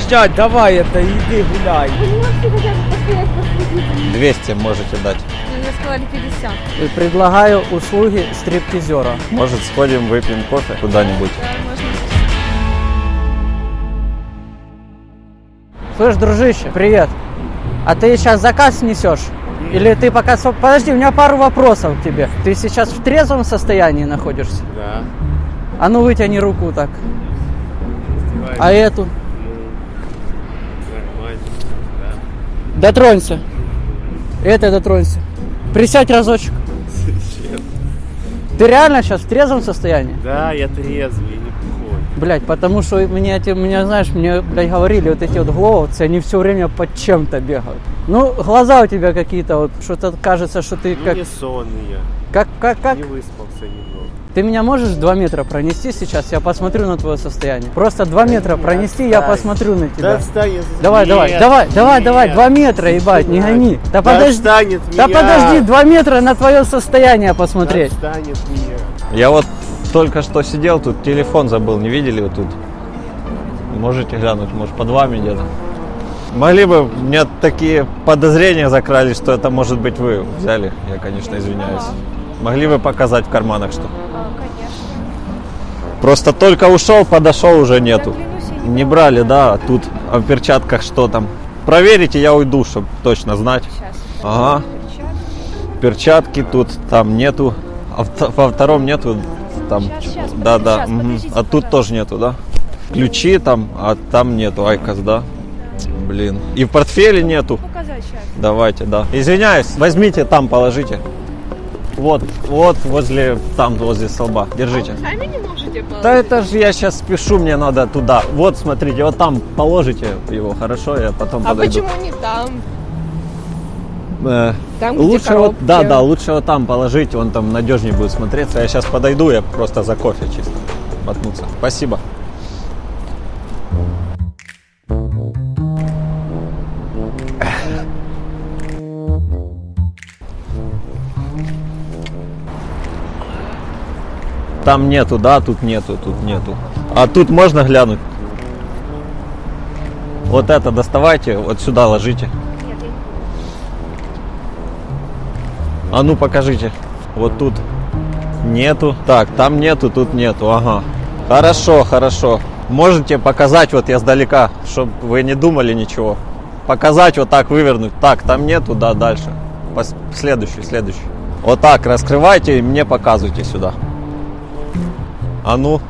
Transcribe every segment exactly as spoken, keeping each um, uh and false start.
дядь, давай это, иди гуляй. Вы не можете хотя бы постоять посреди? двести можете дать. Мне сказали пятьдесят. И предлагаю услуги стриптизера. Может, сходим, выпьем кофе куда-нибудь? Да, можно. Слышь, дружище, привет. А ты сейчас заказ несешь? Или ты пока... Подожди, у меня пару вопросов к тебе. Ты сейчас в трезвом состоянии находишься? Да. А ну вытяни руку так. Давай. А эту? Ну, нормально. Да. Дотронься. Это дотронься. Присядь разочек. Зачем? Ты реально сейчас в трезвом состоянии? Да, я трезвый, не плохой. Блять, потому что мне эти, меня, знаешь, мне, блядь, говорили, вот эти вот глововцы, они все время под чем-то бегают. Ну, глаза у тебя какие-то, вот, что-то кажется, что ты Ну, как... не сонный я. Как, как, как? Не выспался немного. Ты меня можешь два метра пронести сейчас? Я посмотрю на твое состояние. Просто два метра пронести, я посмотрю на тебя. Да отстань, я... Давай, Нет, давай, давай, давай, нет. давай, два метра, ебать, не гони. Да, Да подожди, отстанет да меня. подожди, два метра на твое состояние посмотреть. Да отстанет меня. Я вот только что сидел, тут телефон забыл, не видели вот тут? Можете глянуть, может, под вами где-то? Могли бы, у меня такие подозрения закрались, что это может быть вы взяли. Я, конечно, извиняюсь. Могли бы показать в карманах, что? А, конечно. Просто только ушел, подошел, уже нету. Я клянусь, я не Не брала. брали, да, а тут а в перчатках что там? Проверите, я уйду, чтобы точно знать. Сейчас. Ага. Перчатки. Перчатки тут, там нету. А в- во втором нету. Там, Щас, щас, да, подожди, да. щас, мгм. подождите, А тут пожалуйста. тоже нету, да? Ключи там, а там нету. Айкос, да? Блин. И в портфеле нету. Показать сейчас. Давайте, да. Извиняюсь, возьмите там, положите. Вот, вот возле, там возле столба. Держите. Сами не можете положить? Да это же я сейчас спешу, мне надо туда. Вот, смотрите, вот там положите его, хорошо? Я потом А подойду. почему не там? Э, Там, где лучше вот, коробки. да, да, лучше вот там положить, он там надежнее будет смотреться. Я сейчас подойду, я просто за кофе чисто мотнуться. Спасибо. Там нету, да, тут нету, тут нету. А тут можно глянуть? Вот это доставайте, вот сюда ложите. Нет, я не буду. А ну покажите. Вот тут нету. Так, там нету, тут нету. Ага. Хорошо, хорошо. Можете показать вот я сдалека, чтобы вы не думали ничего. Показать вот так, вывернуть. Так, там нету, да, дальше. Пос- Следующий, следующий. Вот так раскрывайте и мне показывайте сюда. А ну.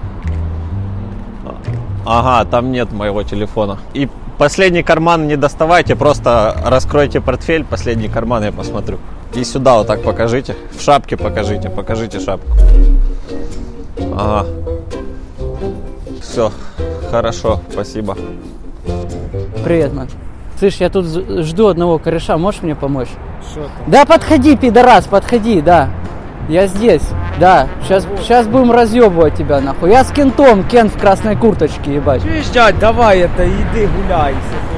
Ага, там нет моего телефона. И последний карман не доставайте, просто раскройте портфель, последний карман я посмотрю. И сюда вот так покажите. В шапке покажите, покажите шапку. Ага. Все, хорошо, спасибо. Привет, ман. Слышь, я тут з- жду одного кореша, можешь мне помочь? Что там? Да подходи, пидорас, подходи, да. Я здесь, да. Сейчас, сейчас будем разъебывать тебя, нахуй. Я с кентом, Кен в красной курточке, ебать. Чуешь, дядь, давай это, иди гуляй.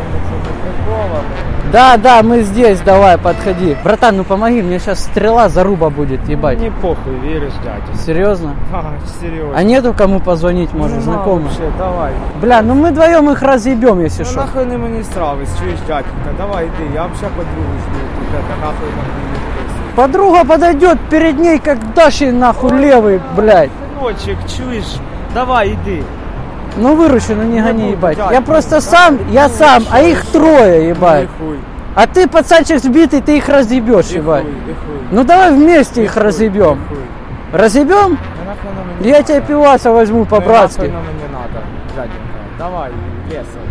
Да, да, мы здесь, давай, подходи. Братан, ну помоги, мне сейчас стрела заруба будет, ебать. Не похуй, веришь, дядя? Серьезно? А, серьезно. А нету кому позвонить, может, Нема знакомым? вообще, давай. Бля, ну мы вдвоем их разъебем, если Ну что. нахуй не мені страви, чуєш, дядька, давай иди, я вообще подругу жду тут, это нахуй нахуй не просит. Подруга подойдет перед ней, как Даши, нахуй, левый, блядь. Сыночек, чуешь, давай иди. Ну выручи, ну не Не гони, буду, ебать. дядь, Я ну, просто да, сам, я ну, сам, а что, их что? трое, ебать. Хуй, А ты, пацанчик сбитый, ты их разъебешь, и ебать. хуй, и хуй. Ну давай вместе И их хуй, разъебем. и хуй. Разъебем? Да нахуй оно мне Я надо. тебе пиваса возьму Ну, по-братски. нахуй оно мне надо, дяденька. Давай, лесом.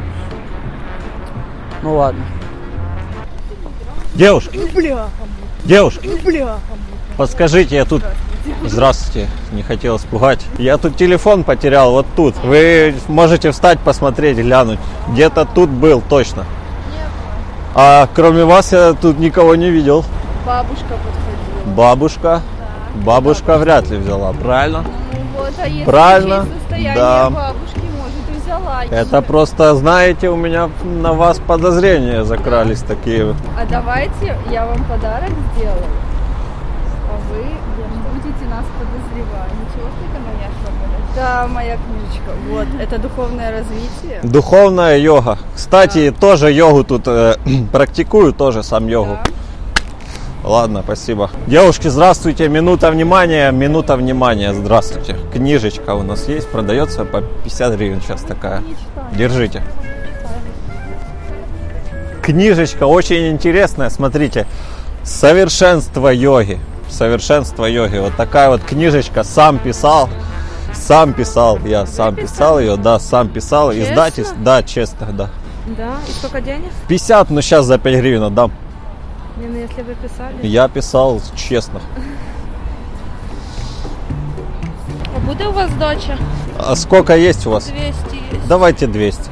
Ну ладно. Девушки, Бля, девушки, бля. подскажите, я тут... Здравствуйте, не хотел испугать. Я тут телефон потерял, вот тут. Вы можете встать, посмотреть, глянуть. Где-то тут был, точно. А кроме вас я тут никого не видел. Бабушка подходила. Бабушка? Бабушка вряд ли взяла, правильно? Ну вот, а если Правильно. учесть состояние Да. бабушки, может, и взяла. Это просто, знаете, у меня на вас подозрения закрались такие. А давайте я вам подарок сделаю, а вы будете нас подозревать. Ничего, что это моя шапка. Да, моя книжечка. Вот, это духовное развитие. Духовная йога. Кстати, тоже йогу тут э, практикую, тоже сам йогу. Да. Ладно, спасибо. Девушки, здравствуйте. Минута внимания, минута внимания. Здравствуйте. Книжечка у нас есть, продается по пятьдесят гривен сейчас такая. Держите. Книжечка очень интересная, смотрите. Совершенство йоги. Совершенство йоги. Вот такая вот книжечка. Сам писал. Сам писал. Я сам писал ее, да, сам писал. Издательство, да, честно, да. Да, и сколько денег? пятьдесят, ну сейчас за пять гривен отдам. Не, ну если вы писали. Я писал честно. А буде у вас дача? А сколько есть у вас? двести есть. Давайте двести.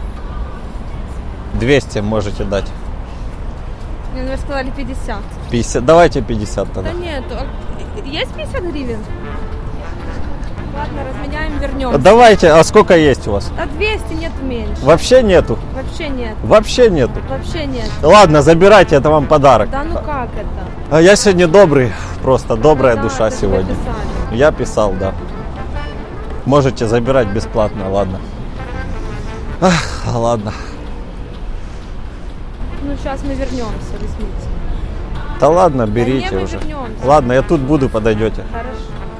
двести можете дать. Не, ну вы сказали пятьдесят. пятьдесят. Давайте пятьдесят тогда. Да нет, а есть пятьдесят гривен? Ладно, разменяем, вернем. Давайте, а сколько есть у вас? А двести нет меньше. Вообще нету. Вообще нет. Вообще нету. Вообще нет. Ладно, забирайте, это вам подарок. Да ну как это? А я сегодня добрый, просто добрая Да, душа это же сегодня. вы писали. Я писал, да. Можете забирать бесплатно, ладно. Ах, ладно. Ну сейчас мы вернемся, ресницы. Да ладно, Да берите не, мы уже. вернемся. Ладно, я тут буду, подойдете. Хорошо.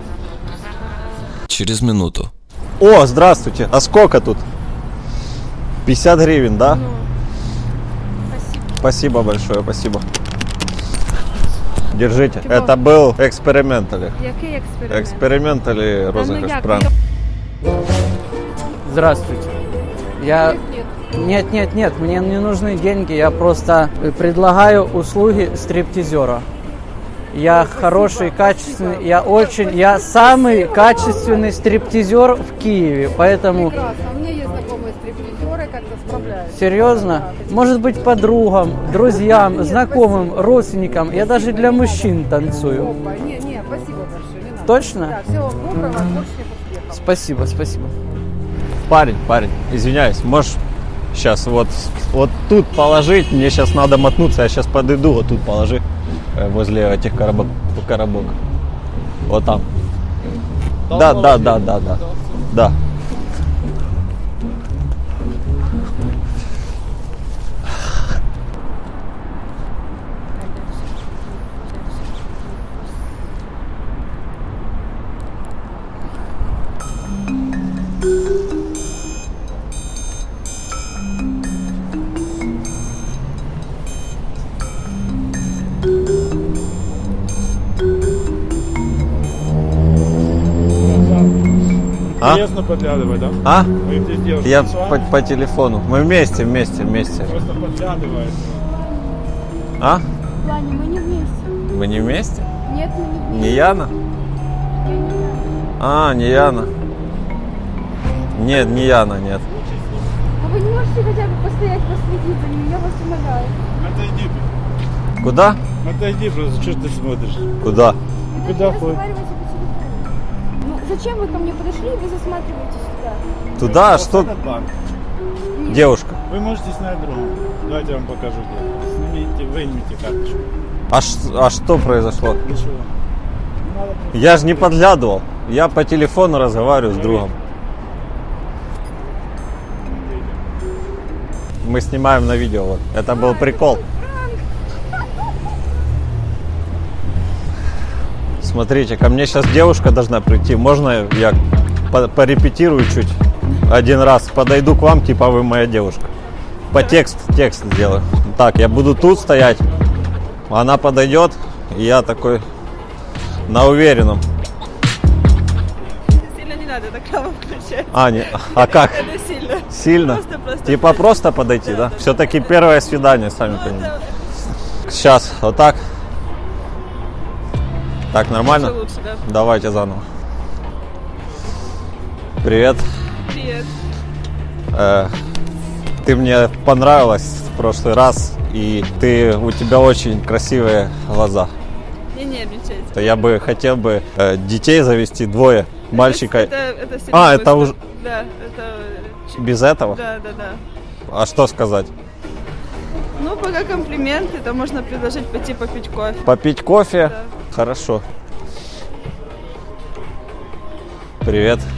Через минуту. О, здравствуйте. А сколько тут? пятьдесят гривен, да? Ну, спасибо. Спасибо большое, спасибо. Держите. Чего? Это был эксперимент. или? Який експеримент? Эксперимент или Да ну розыгрыш? як? Правильно. Здравствуйте. Я... Нет, нет, нет, мне не нужны деньги, я просто предлагаю услуги стриптизера. Я хороший, качественный, я очень, я самый качественный стриптизер в Киеве, поэтому... Прекрасно. У меня есть знакомые стриптизеры, как-то справляются. Серьезно? Может быть, подругам, друзьям, знакомым, родственникам. Я даже для мужчин танцую. Опа, не, не, спасибо большое, не надо. Точно? Да, всего доброго, творческих успехов. Спасибо, спасибо. Парень, парень, извиняюсь, можешь сейчас вот, вот тут положить? Мне сейчас надо мотнуться, я сейчас подойду, вот тут положи, э, возле этих коробок, коробок. Вот там. Да, да, да, да, да. Да. А? Интересно подглядывать, да? А? Вы здесь девушка Я с вами? по, по телефону. Мы вместе, вместе, вместе. Просто подглядывает. А? Ваня, мы не вместе. Вы не вместе? Нет, мы не вместе. Не Яна? А, не Яна. Нет, не Яна, нет. А вы не можете хотя бы постоять, последить за ним? Я вас умоляю. Отойди. Куда? Отойди просто, что ж ты смотришь? Куда? Вы Куда даже ходит? разговариваете по телефону. Ну, зачем вы ко мне подошли и вы засматриваетесь сюда? Туда? А что? Этот банк. Девушка. Вы можете снять другого. Давайте я вам покажу. Где. Снимите, вынимите карточку. А, ш- а что произошло? Ничего. Надо Я же не подглядывал. Я по телефону разговариваю с другом. Мы снимаем на видео. Вот. Это был прикол. Смотрите, ко мне сейчас девушка должна прийти. Можно я по- порепетирую чуть? Один раз подойду к вам, типа вы моя девушка. По текст, текст сделаю. Так, я буду тут стоять. Она подойдет, и я такой на уверенном. Сильно не надо так право включать. А, не, а как? Это сильно. Сильно? Просто, просто Типа просто подойти, да? Все-таки первое свидание, сами понимаете. Сейчас, вот так. Так, нормально? лучше, да? Давайте заново. Привет. Привет. Э, ты мне понравилась в прошлый раз, и ты, у тебя очень красивые глаза. Не нервничайте. То я бы хотел бы э, детей завести, двое, мальчика. Это, это сильно А, это быстро. уже Да, это... без этого? Да, да, да. А что сказать? Ну, пока комплименты, то можно предложить пойти попить кофе. Попить кофе? Да. Хорошо. Привет.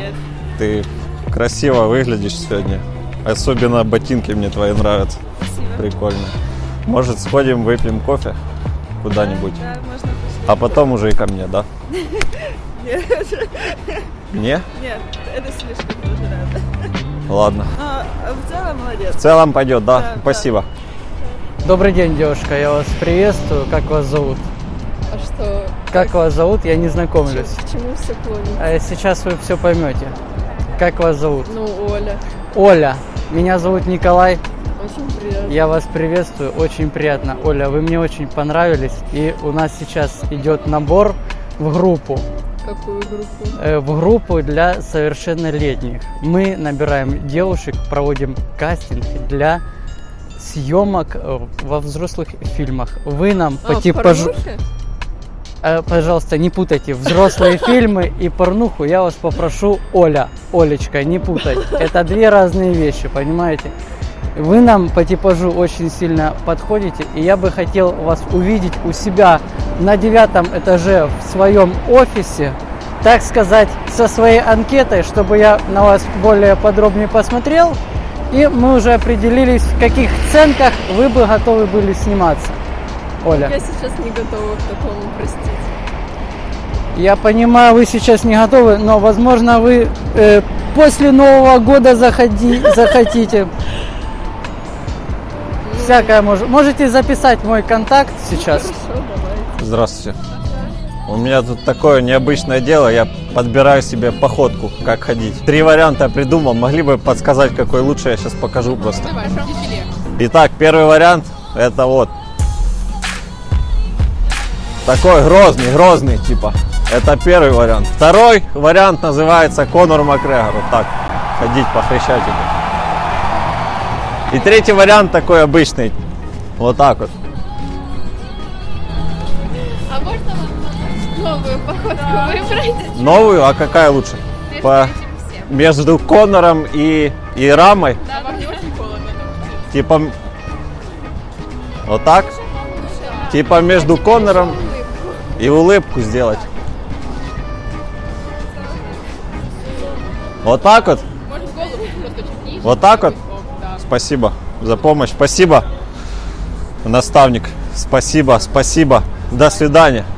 Привет. Ты красиво выглядишь сегодня. Особенно ботинки мне твои нравятся. Спасибо. Прикольно. Может, сходим, выпьем кофе куда-нибудь? Да, можно пошли. А потом уже и ко мне, да? Нет. Не? Нет, это слишком тоже рано. Ладно. А, в целом молодец. В целом пойдет, да? Да, Спасибо. Добрый день, девушка, я вас приветствую. Как вас зовут? А что? Как вас зовут? Я не знакомлюсь. К чему все клонит? А сейчас вы все поймете. Как вас зовут? Ну, Оля. Оля. Меня зовут Николай. Очень приятно. Я вас приветствую. Очень приятно. Оля, вы мне очень понравились. И у нас сейчас идет набор в группу. Какую группу? Э, в группу для совершеннолетних. Мы набираем девушек, проводим кастинг для съемок э, во взрослых фильмах. Вы нам по А, типажу... порнухи? Э, пожалуйста, не путайте взрослые фильмы и порнуху. Я вас попрошу, Оля, Олечка, не путать. Это две разные вещи, понимаете? Вы нам по типажу очень сильно подходите, и я бы хотел вас увидеть у себя на девятом этаже в своем офисе, так сказать, со своей анкетой, чтобы я на вас более подробнее посмотрел, и мы уже определились, в каких сценках вы бы готовы были сниматься. Оля. Я сейчас не готова к такому, простите. Я понимаю, вы сейчас не готовы, но, возможно, вы э, после Нового года заходи, захотите. Всякое может. Можете записать мой контакт сейчас. Хорошо, давайте. Здравствуйте. У меня тут такое необычное дело. Я подбираю себе походку, как ходить. Три варианта придумал. Могли бы подсказать, какой лучше? Я сейчас покажу просто. Давай, Итак, первый вариант это вот. Такой грозный, грозный типа. Это первый вариант. Второй вариант называется Конор Макгрегор. Вот так. Ходить по Хрещатику. И третий вариант такой обычный. Вот так вот. А можно вам новую походку выбрать? Новую? А какая лучше? По... Между Конором и, и Рамой? Да, вам не очень холодно. Типа... Вот так? Типа между Конором и улыбку сделать. Вот так вот? Может, голову просто чуть ниже. Вот так вот? Да. Спасибо за помощь. Спасибо, наставник. Спасибо, спасибо. До свидания.